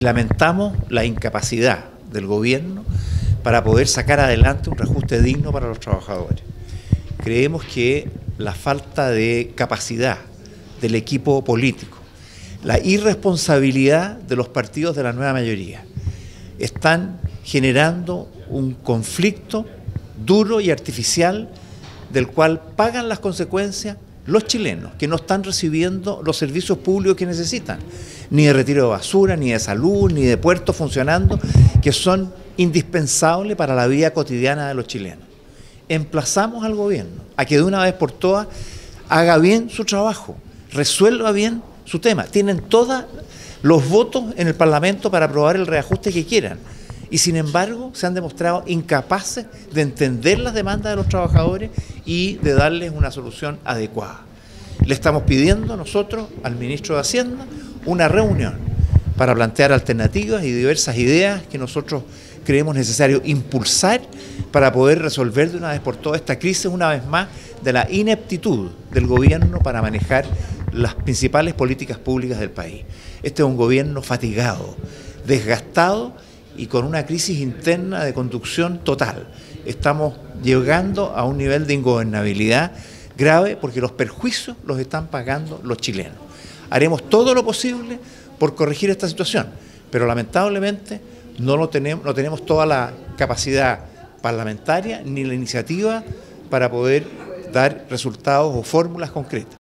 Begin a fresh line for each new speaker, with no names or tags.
Lamentamos la incapacidad del gobierno para poder sacar adelante un reajuste digno para los trabajadores. Creemos que la falta de capacidad del equipo político, la irresponsabilidad de los partidos de la nueva mayoría, están generando un conflicto duro y artificial del cual pagan las consecuencias los chilenos, que no están recibiendo los servicios públicos que necesitan, ni de retiro de basura, ni de salud, ni de puertos funcionando, que son indispensables para la vida cotidiana de los chilenos. Emplazamos al gobierno a que de una vez por todas haga bien su trabajo, resuelva bien su tema. Tienen todos los votos en el Parlamento para aprobar el reajuste que quieran. Y sin embargo se han demostrado incapaces de entender las demandas de los trabajadores y de darles una solución adecuada. Le estamos pidiendo nosotros al ministro de Hacienda una reunión para plantear alternativas y diversas ideas que nosotros creemos necesario impulsar para poder resolver de una vez por todas esta crisis, una vez más, de la ineptitud del gobierno para manejar las principales políticas públicas del país. Este es un gobierno fatigado, desgastado y con una crisis interna de conducción total. Estamos llegando a un nivel de ingobernabilidad grave porque los perjuicios los están pagando los chilenos. Haremos todo lo posible por corregir esta situación, pero lamentablemente no tenemos toda la capacidad parlamentaria ni la iniciativa para poder dar resultados o fórmulas concretas.